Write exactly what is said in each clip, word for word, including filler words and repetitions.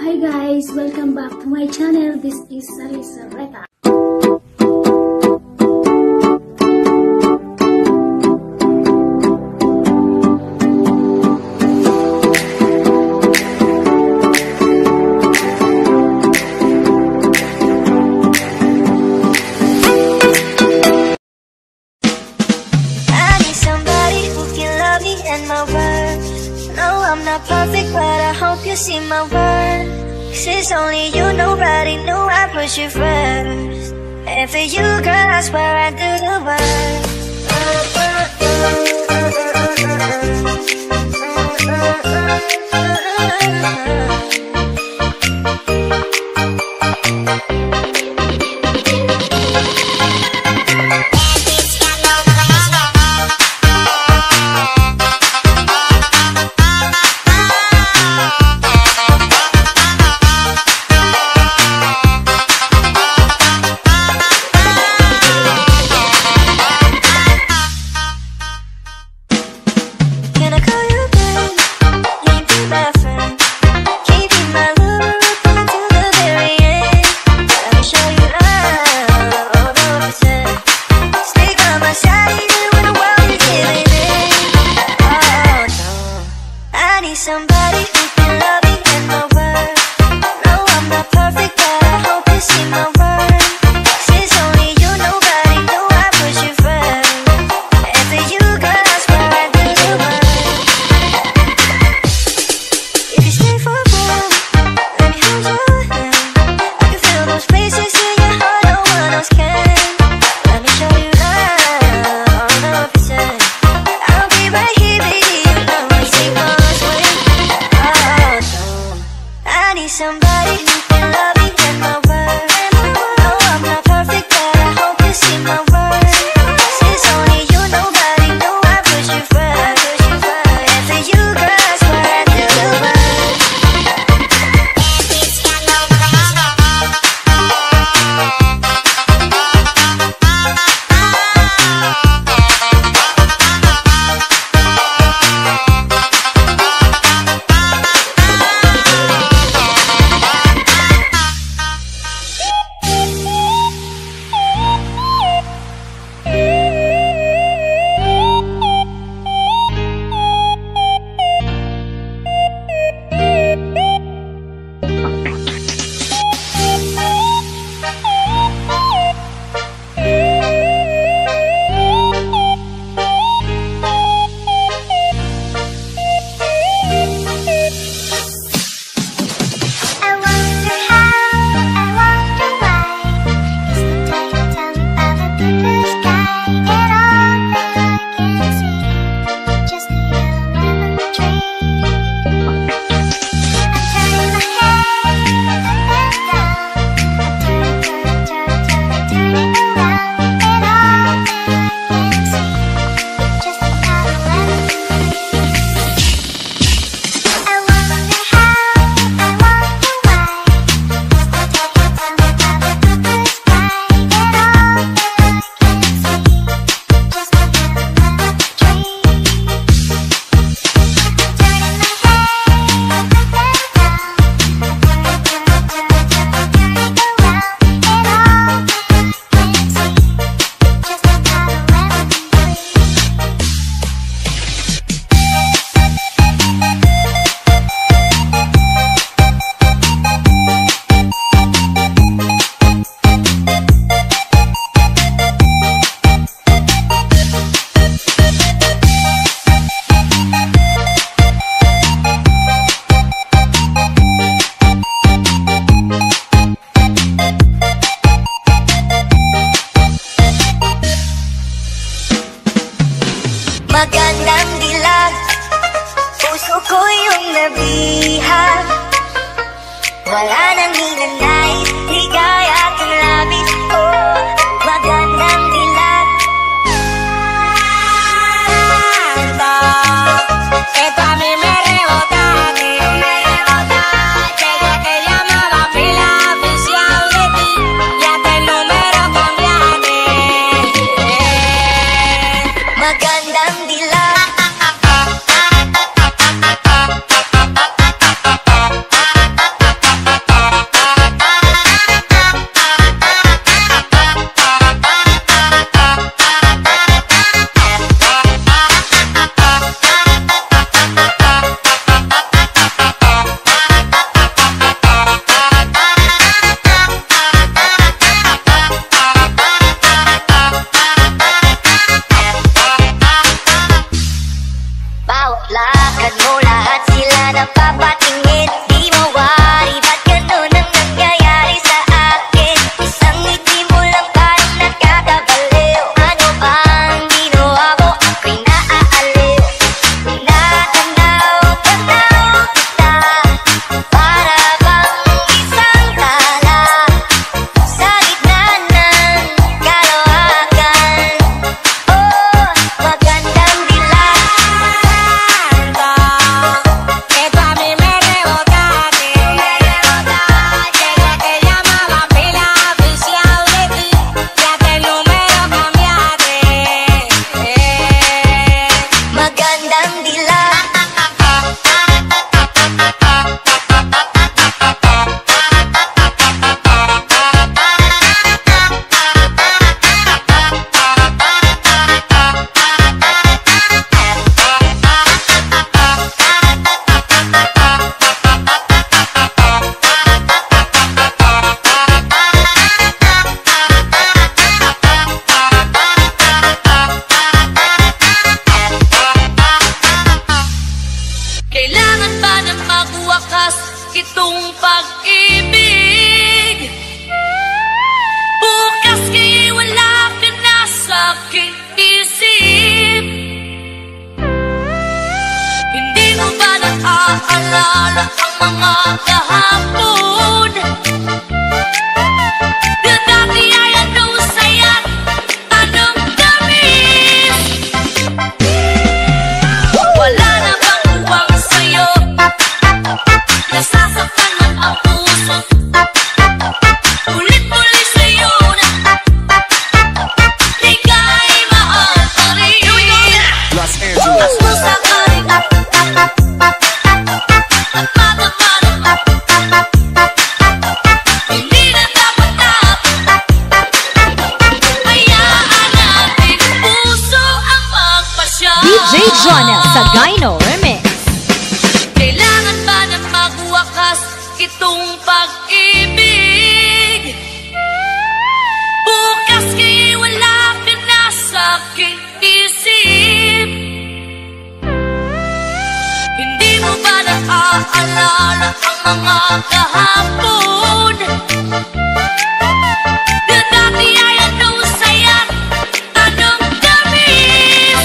Hi guys, welcome back to my channel. This is Sarisa Reta. I'm not perfect, but I hope you see my worth. 'Cause it's only you, nobody knew I put you first. And for you, girl, I swear I do the work. Somebody who can love me and my word. No, I'm not perfect, but I hope you see my worth. 'Cause it's only you, nobody knew I put you first. And for you, girl, I swear I do the work. If you stay for a while, let me hold your hand. I can feel those places in your heart no one else can. Let me show you love, all the percent. I'll be right here, baby, you know I see my I need somebody who can love me and my word. No, I'm not perfect, but I hope you see my worth. 'Cause it's only you, nobody knew I put you first. And for you, girl, I swear I do the work. Magandang dilag, puso ko yung nabihag. Wala nang hinanay, ligaya at ang labis ko. Magandang dilag. Esto a mí me rebota, me rebota. Desde que llamaba pila oficial de ti, ya te el número cambiaste. Magandang dilag. itong pag-ibig. Bukas kay wala ka na sa aking isip. Hindi mo ba naaalala ang mga kahapon? Na dati ay ano saya, anong tamis? Wala na bang uwang sa'yo? Nasasaktan man ang puso. Ulit-ulit sa'yo na di ka'y maaaring. Los Angeles. Mas masakaling at madamana. Hindi na dapat na hayaan natin puso ang magpasya. D J Jonel sa Gyno Remix. Kailangan ba na magwakas itong pag-ibig? Bukas kay wala ka na sa aking isip. Hindi mo ba naaalala ang mga kahapon? Na dati ay anong saya, anong tamis?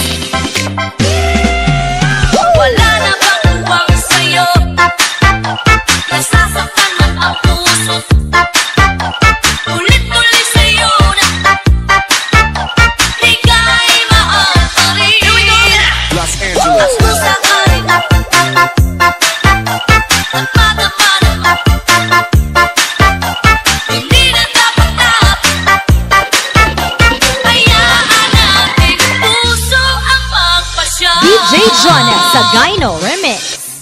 Wala na bang uwang sa'yo? Nasasaktan man ang puso. Ulit-ulit sa'yo na di ka'y maaaring. Los Angeles. Mas masakaling at madamana. Hindi na dapat na hayaan natin puso ang magpasya. D J Jonel sa Gyno Remix.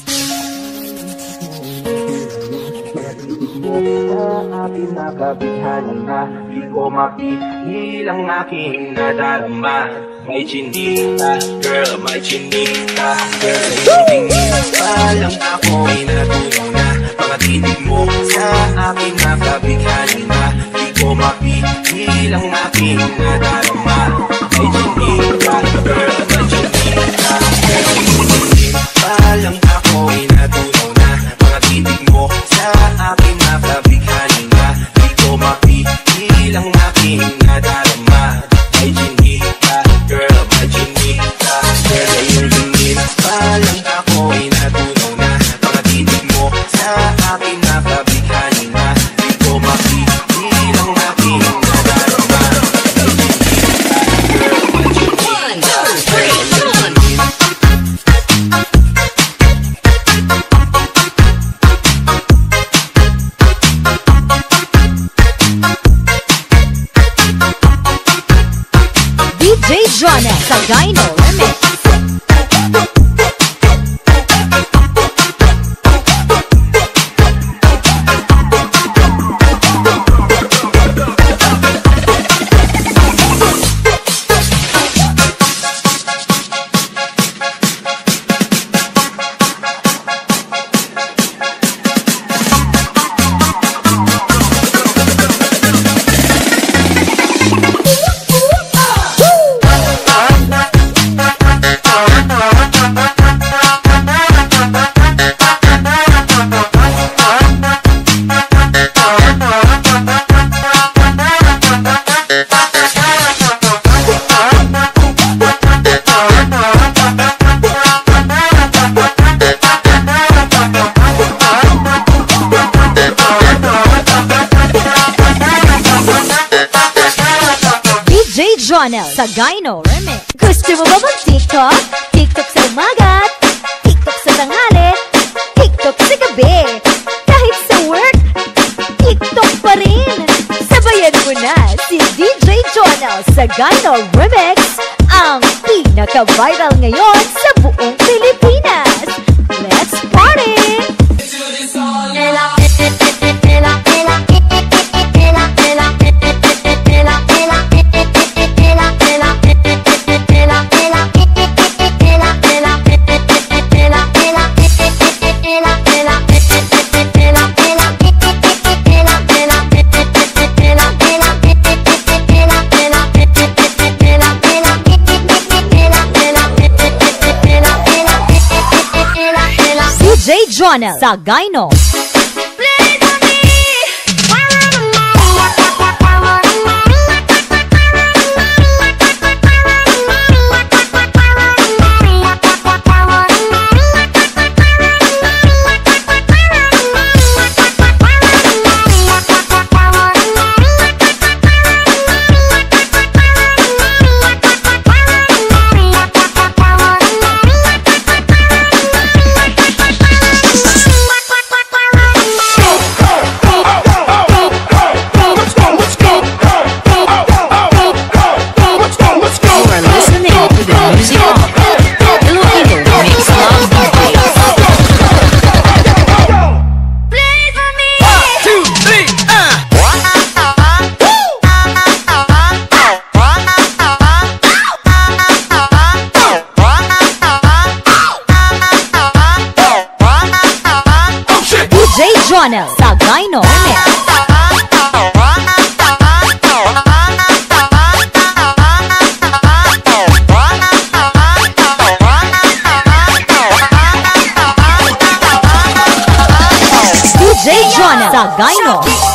Sa aking nakabighanan na di ko mapigil ang aking nadarama. May chinita, girl, may chinita, girl. Iyong tingin pa lang ako'y natunaw na. Mga titig mo sa aking nakabighanan na di ko mapigil ang aking nadarama. May chinita, girl, may chinita, girl. Iyong tingin pa lang ako'y natunaw na. Mga titig mo sa aking nakabighanan na di ko mapigil ang aking nadarama. May chinita, girl, may chinita, girl. Iyong tingin pa lang ako'y natunaw na. Mga titig mo sa aking nakabighanan na di ko mapigil ang aking nadarama. May chinita, girl, may chinita, girl. D J Jonel sa Gyno Remix. Jonel sa Gyno Remix. Gusto mo ba mag-TikTok? TikTok sa umaga, TikTok sa tanghali, TikTok sa gabi. Kahit sa work, TikTok pa rin. Sabayan mo na si D J Jonel sa Gyno Remix, ang pinaka-viral ngayon sa buong Pilipinas. Let's party! D J Jonel sa Gyno. D J Jonel Sagayno Remix. D J Jonel Sagayno.